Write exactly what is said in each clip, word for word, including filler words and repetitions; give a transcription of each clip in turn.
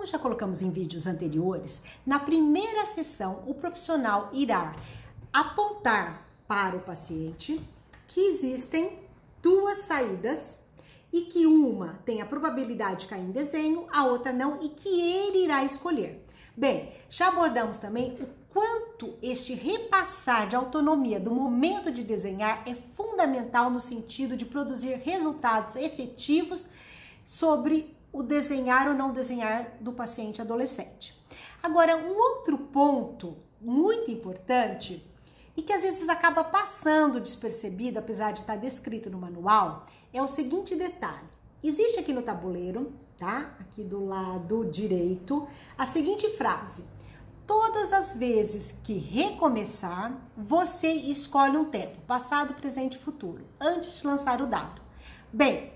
Como já colocamos em vídeos anteriores, na primeira sessão o profissional irá apontar para o paciente que existem duas saídas e que uma tem a probabilidade de cair em desenho, a outra não, e que ele irá escolher. Bem, já abordamos também o quanto este repassar de autonomia do momento de desenhar é fundamental no sentido de produzir resultados efetivos sobre o desenhar ou não desenhar do paciente adolescente. Agora, um outro ponto muito importante e que às vezes acaba passando despercebido, apesar de estar descrito no manual, é o seguinte detalhe. Existe aqui no tabuleiro, tá? Aqui do lado direito, a seguinte frase: todas as vezes que recomeçar, você escolhe um tempo, passado, presente e futuro, antes de lançar o dado. Bem,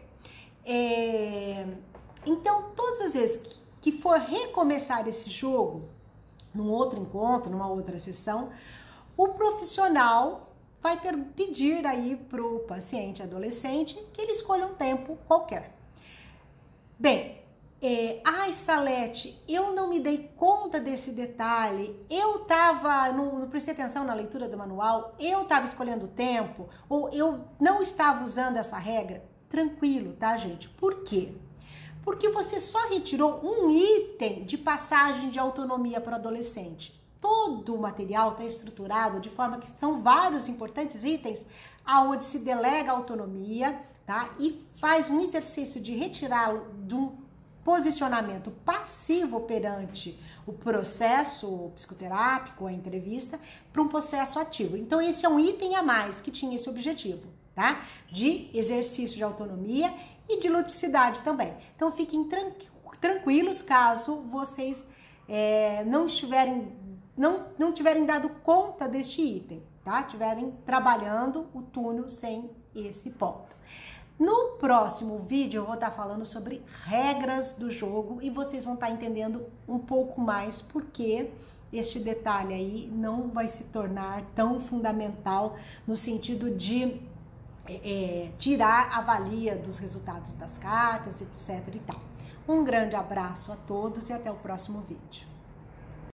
é... então todas as vezes que for recomeçar esse jogo, num outro encontro, numa outra sessão, o profissional vai pedir aí para o paciente adolescente que ele escolha um tempo qualquer. Bem, é, ai, Salete, eu não me dei conta desse detalhe, eu tava, não, não prestei atenção na leitura do manual, eu estava escolhendo o tempo, ou eu não estava usando essa regra. Tranquilo, tá, gente? Por quê? Porque você só retirou um item de passagem de autonomia para o adolescente. Todo o material está estruturado de forma que são vários importantes itens aonde se delega a autonomia, tá? E faz um exercício de retirá-lo de um posicionamento passivo perante o processo psicoterápico, a entrevista, para um processo ativo. Então, esse é um item a mais que tinha esse objetivo, tá? De exercício de autonomia e de ludicidade também. Então, fiquem tranqu tranquilos caso vocês é, não estiverem Não, não tiverem dado conta deste item, tá? Tiverem trabalhando o túnel sem esse ponto. No próximo vídeo eu vou estar falando sobre regras do jogo e vocês vão estar entendendo um pouco mais porque este detalhe aí não vai se tornar tão fundamental no sentido de é, tirar a valia dos resultados das cartas, etc e tal. Um grande abraço a todos e até o próximo vídeo.